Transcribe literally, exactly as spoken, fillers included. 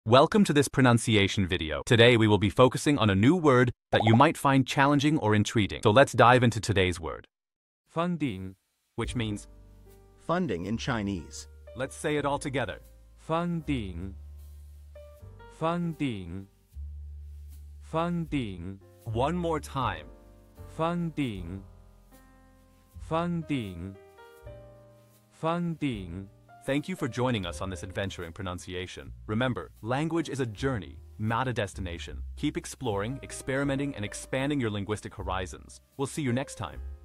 Welcome to this pronunciation video. Today we will be focusing on a new word that you might find challenging or intriguing. So let's dive into today's word. Funding, which means funding in Chinese. Let's say it all together. Funding. Funding. Funding. One more time. Funding. Funding. Funding. Thank you for joining us on this adventure in pronunciation. Remember, language is a journey, not a destination. Keep exploring, experimenting, and expanding your linguistic horizons. We'll see you next time.